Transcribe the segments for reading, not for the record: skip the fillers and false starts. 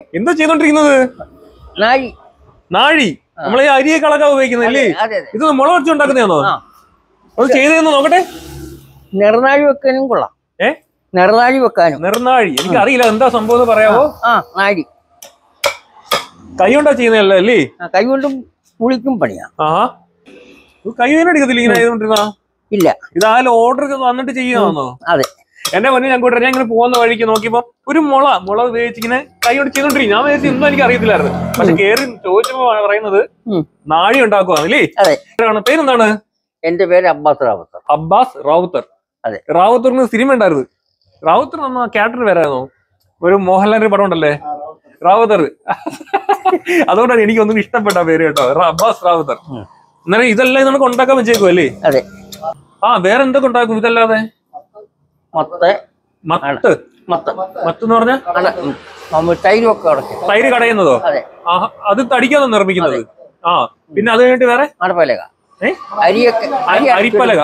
എന്താ ചെയ്തോണ്ടിരിക്കുന്നത്? നാഴി. നമ്മളെ ഈ അരിയെ കളക്കാൻ ഉപയോഗിക്കുന്നല്ലേ? ഇത് മുള വെച്ച് ഉണ്ടാക്കുന്നതാണോ? അത് ചെയ്തെന്ന് നോക്കട്ടെ. നെറുനാഴി വെക്കാനും കൊള്ളാം. നെറുനാഴി വെക്കാനും. നെറുനാഴി എനിക്ക് അറിയില്ല, എന്താ സംഭവം എന്ന് പറയാവോ? നാഴി കൈ കൊണ്ടാ ചെയ്യുന്നതല്ലേ അല്ലേ? കൈ കൊണ്ടും പുളിക്കും പണിയാ. കൈ വേന എടുക്കത്തില്ല ഇങ്ങനെ ചെയ്തോണ്ടിരുന്ന? ഇല്ല, ഇതായാലും ഓർഡർ വന്നിട്ട് ചെയ്യുന്നതാണോ? അതെ. എന്റെ മുന്നേ ഞാൻ കൂട്ടർ ഞാൻ ഇങ്ങനെ പോകുന്ന വഴിക്ക് നോക്കിയപ്പോ ഒരു മുള ഉപയോഗിച്ച് ഇങ്ങനെ കൈ കൊണ്ട് ചെയ്തോണ്ടിരിക്കും. ഞാൻ വിചാരിച്ചു ഒന്നും എനിക്ക് അറിയത്തില്ലായിരുന്നു. പക്ഷെ കേറി ചോദിച്ചപ്പോ പറയുന്നത് നാഴി ഉണ്ടാക്കുവാണല്ലേ? പേരെന്താണ്? എന്റെ പേര് അബ്ബാസ് റാവുത്തർ. അബ്ബാസ് റാവുത്തർ. അതെ. റാവുത്തറിന് സിനിമ ഉണ്ടായിരുന്നു. റാവുത്തർ എന്ന ക്യാരക്ടർ പേരായിരുന്നോ? ഒരു മോഹൻലാലിന്റെ പടം ഉണ്ടല്ലേ, റാവുത്തർ. അതുകൊണ്ടാണ് എനിക്കൊന്നും ഇഷ്ടപ്പെട്ട പേര് കേട്ടോ, അബ്ബാസ് റാവുത്തർ. എന്നാലും ഇതെല്ലാം നമുക്ക് ഉണ്ടാക്കാൻ വെച്ചേക്കും അല്ലേ? അതെ. വേറെന്തൊക്കെ ഉണ്ടാക്കും ഇതല്ലാതെ? മത്തെന്ന് പറഞ്ഞ തൈര് കടയുന്നതോ? അത് തടിക്കാന്നോ നിർമ്മിക്കുന്നത്? പിന്നെ അത് കഴിഞ്ഞിട്ട് വേറെ അരിപ്പലക.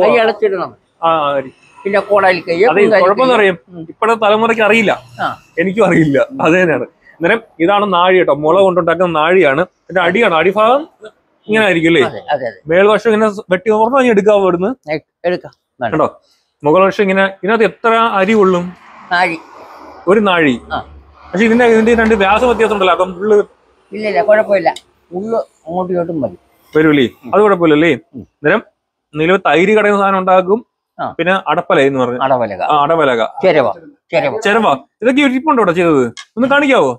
പിന്നെ കുഴപ്പമെന്ന് പറയും ഇപ്പോഴത്തെ തലമുറയ്ക്ക് അറിയില്ല, എനിക്കും അറിയില്ല. അത് തന്നെയാണ്. അന്നേരം ഇതാണ് നാഴി കേട്ടോ, മുള കൊണ്ടുണ്ടാക്കുന്ന നാഴിയാണ്. ഇതിന്റെ അടിയാണ്, അടിഭാഗം ഇങ്ങനെ ആയിരിക്കും അല്ലേ? മേൽവശം ഇങ്ങനെ വെട്ടി ഓർമ്മ എടുക്കാവോ ഇവിടുന്ന്? കണ്ടോ, മുകൾ വശം ഇങ്ങനെ. ഇതിനകത്ത് എത്ര അരി കൊള്ളും? ഒരു നാഴി. പക്ഷെ ഇതിന്റെ രണ്ട് വ്യാസ വ്യത്യാസം ഉണ്ടല്ലോ, അപ്പം ഉള്ളു ഇല്ല, കുഴപ്പമില്ല, ഉള്ളു അങ്ങോട്ടും ഇങ്ങോട്ടും വരൂല്ലേ? അത് കുഴപ്പമില്ലല്ലേ? അന്നേരം നിലവിൽ തൈര് കടയുന്ന സാധനം ഉണ്ടാക്കും. പിന്നെ അടപ്പല എന്ന് പറഞ്ഞു, അടപലക, ചെരവ. ഇതൊക്കെ ഇരിപ്പുണ്ടോ ഇവിടെ ചെയ്തത്? ഒന്ന് കാണിക്കാവോ?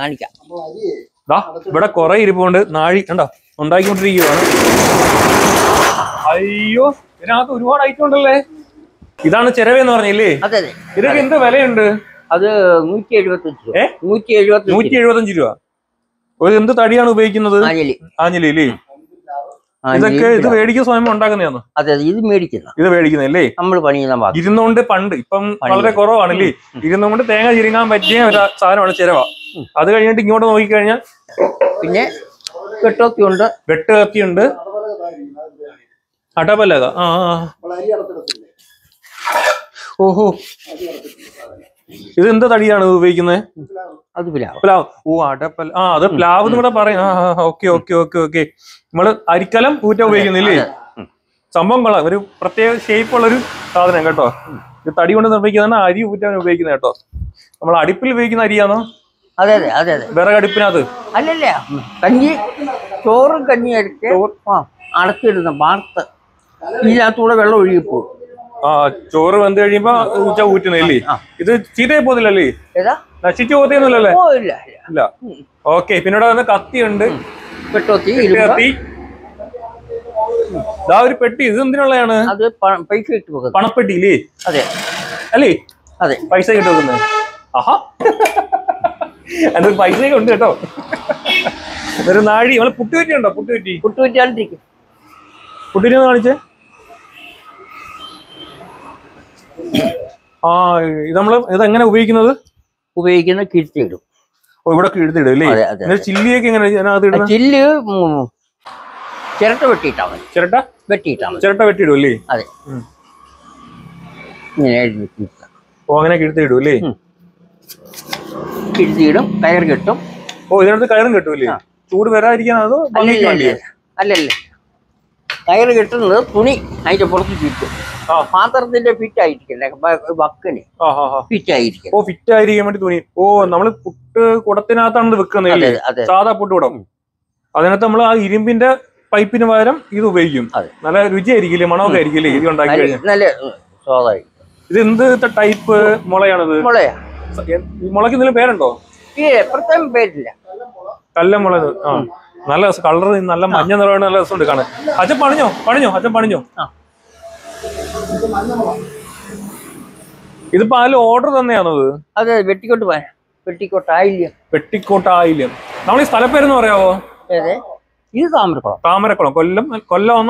ഇവിടെ കുറെ ഇരിപ്പുണ്ട്. നാഴി കണ്ടോ ഉണ്ടാക്കിക്കൊണ്ടിരിക്കുകയാണ്. അയ്യോ, ഇതിനകത്ത് ഒരുപാട് ഐറ്റം ഉണ്ടല്ലേ. ഇതാണ് ചെരവ എന്ന് പറഞ്ഞില്ലേ? ഇതൊക്കെ എന്ത് വിലയുണ്ട്? അത് 175 രൂപ. ഒരു എന്ത് തടിയാണ് ഉപയോഗിക്കുന്നത്? ആഞ്ഞിലി അല്ലേ? ഇതൊക്കെ ഇത് മേടിക്കുന്ന സ്വയം ഉണ്ടാക്കുന്നതാണോ? അതെ, ഇത് മേടിക്കുന്നല്ലേ? നമ്മൾ പണിയുന്ന ഇരുന്നുകൊണ്ട് പണ്ട്, ഇപ്പം വളരെ കുറവാണല്ലേ, ഇരുന്നുകൊണ്ട് തേങ്ങ ചിരുങ്ങാൻ പറ്റിയ ഒരു സാധനമാണ് ചിരവ. അത് കഴിഞ്ഞിട്ട് ഇങ്ങോട്ട് നോക്കിക്കഴിഞ്ഞാൽ പിന്നെ വെട്ടുകത്തിയുണ്ട്, അടപലക. ഓഹോ, ഇത് എന്താ തടിയാണ് ഉപയോഗിക്കുന്നത്? പ്ലാവ്. അടപ്പല. അത് പ്ലാവ് എന്ന് കൂടെ പറയും. ഓക്കെ. നമ്മള് അരിക്കലം ഊറ്റ ഉപയോഗിക്കുന്നില്ലേ? സംഭവം കൊള്ളാം. ഒരു പ്രത്യേക ഷേപ്പ് ഉള്ളൊരു സാധനം കേട്ടോ. ഇത് തടി കൊണ്ട് നിർമ്മിക്കുന്നതാണ്, അരി ഊറ്റാൻ ഉപയോഗിക്കുന്നത് കേട്ടോ. നമ്മൾ അടുപ്പിൽ ഉപയോഗിക്കുന്ന അരിയാണോ? അതെ. വിറകടുപ്പിനകത്ത് അല്ലല്ല, ചോറും കഞ്ഞി അടച്ചിടുന്ന വാർത്ത് ഇതിനകത്തൂടെ വെള്ളം ഒഴുകിപ്പോകും. ചോറ് വെന്ത് കഴിയുമ്പോ ഊറ്റുന്നില്ലേ? ഇത് ചീത്തയായി പോകുന്നില്ലല്ലേ? നശിച്ചു പോകത്തൊന്നുമില്ലല്ലേ? ഇല്ല. ഓക്കെ. പിന്നെ ഇവിടെ വന്ന് കത്തിയുണ്ട്, കത്തി. ഇതാ ഒരു പെട്ടി. ഇത് എന്തിനുള്ളതാണ്? പണപ്പെട്ടി ഇല്ലേ? അല്ലേ? പൈസ കിട്ടുന്നത്. ആഹാ, അത് പൈസയൊക്കെ ഉണ്ട് കേട്ടോ. ഒരു നാഴി. നമ്മള് പുട്ടുപറ്റി ഉണ്ടോ? പുട്ടുപറ്റി കാണിച്ചേ. ഇതെങ്ങനെ ഉപയോഗിക്കുന്നത്? കിഴ്ത്തിയിടും. ഇവിടെ കിഴ്ത്തിയിടും അല്ലേ? ചില്ലിയൊക്കെ എങ്ങനെ? ചില്ല് ചിരട്ട വെട്ടിയിട്ടാ മതി. ചിരട്ട വെട്ടിയിടും അല്ലേ? അതെ. അങ്ങനെ കിഴ്ത്തിയിടും അല്ലേ? കിഴ്ത്തിയിടും, കയർ കെട്ടും. ഇതിനകത്ത് കയറും കെട്ടും അല്ലേ? ചൂട് വരാതിരിക്കാൻ? അതോ അല്ലല്ലേ, കയർ കെട്ടുന്നത് തുണി അതിന്റെ പുറത്ത് ചുറ്റും. പാത്രത്തിന്റെ ഫിറ്റ് ആയിരിക്കല്ലേ, വക്കിന് ഫിറ്റ് ആയിരിക്കാൻ വേണ്ടി തുണി. നമ്മള് പുട്ട് കുടത്തിനകത്താണ് വെക്കുന്നത്, സാധാ പുട്ട് കുടം. അതിനകത്ത് നമ്മൾ ആ ഇരുമ്പിന്റെ പൈപ്പിന് പകരം ഇത് ഉപയോഗിക്കും. നല്ല രുചിയായിരിക്കില്ലേ, മണമൊക്കെ ആയിരിക്കില്ലേ ഇത് ഉണ്ടാക്കി കഴിഞ്ഞാൽ? ഇത് എന്ത് ടൈപ്പ് മുളയാണിത്? മുളയ്ക്ക് എന്തെങ്കിലും പേരുണ്ടോ? പ്രത്യേകം പേരില്ല. കല്ലമുളക്. നല്ല കളർ, നല്ല മഞ്ഞ നിറമാണ്, നല്ല രസമുണ്ട് കാണാൻ. അച്ഛൻ പണിഞ്ഞോ? ഇതിപ്പോ അതിൽ ഓർഡർ തന്നെയാണത്? അതെ, വെട്ടിക്കോട്ടായില്യം. നമ്മൾ ഈ സ്ഥലപ്പേരെന്ന് പറയാവോ? ഇത് താമരക്കുളം. കൊല്ലം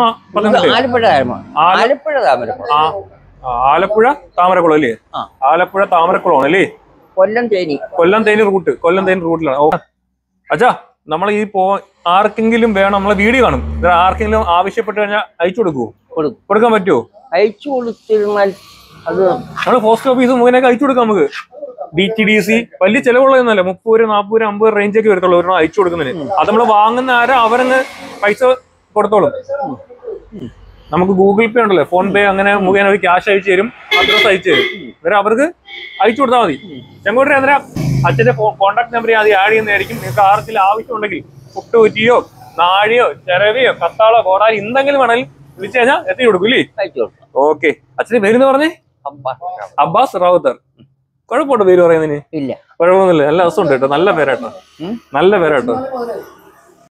ആലപ്പുഴ താമരക്കുളം അല്ലേ? ആലപ്പുഴ താമരക്കുളം അല്ലേ? കൊല്ലം തേനി റൂട്ടിലാണ്. അച്ഛാ, നമ്മൾ ഈ ആർക്കെങ്കിലും വേണം, നമ്മളെ വീഡിയോ കാണും, ആർക്കെങ്കിലും ആവശ്യപ്പെട്ട് കഴിഞ്ഞാൽ അയച്ചു കൊടുക്കാൻ പറ്റുമോ? അയച്ചു കൊടുത്തിരുന്നാൽ അത് നമ്മള് പോസ്റ്റ് ഓഫീസ് മുഖേനൊക്കെ അയച്ചു കൊടുക്കാം നമുക്ക്. DTDC വലിയ ചെലവുള്ളതൊന്നുമല്ല. 30, 40, 50 റേഞ്ചൊക്കെ വരത്തുള്ളൂ ഒരെണ്ണം അയച്ചു കൊടുക്കുന്നതിന്. അത് നമ്മൾ വാങ്ങുന്ന ആരാ അവരങ്ങ് പൈസ കൊടുത്തോളും. നമുക്ക് ഗൂഗിൾ പേ ഉണ്ടല്ലോ, ഫോൺ പേ അങ്ങനെ മുഖേന അവർ ക്യാഷ് അയച്ചു തരും, അഡ്രസ് അയച്ചു തരും. അന്നേരം അവർക്ക് അയച്ചു കൊടുത്താൽ മതി. ചെങ്കോട്ടെ അന്നേരം അച്ഛന്റെ കോൺടാക്ട് നമ്പർ ആദ്യം ആഡ് ചെയ്യുന്നതായിരിക്കും. നിങ്ങൾക്ക് ആർക്കെങ്കിലും ആവശ്യമുണ്ടെങ്കിൽ പുട്ടുകുറ്റിയോ നാഴിയോ ചിരവിയോ കത്താളോ കോടാലി എന്തെങ്കിലും വേണമെങ്കിൽ വിളിച്ചു കഴിഞ്ഞാൽ എത്തി കൊടുക്കൂല്ലേ? ഓക്കെ. അച്ഛന്റെ പേരെന്ന് പറഞ്ഞേ? അബ്ബാസ് റാവുത്തർ. കുഴപ്പമുണ്ടോ പേര് പറയുന്നതിന്? ഇല്ല, കുഴപ്പമൊന്നുമില്ല. നല്ല രസമുണ്ട് കേട്ടോ. നല്ല പേരാട്ടോ, നല്ല പേരാട്ടോ.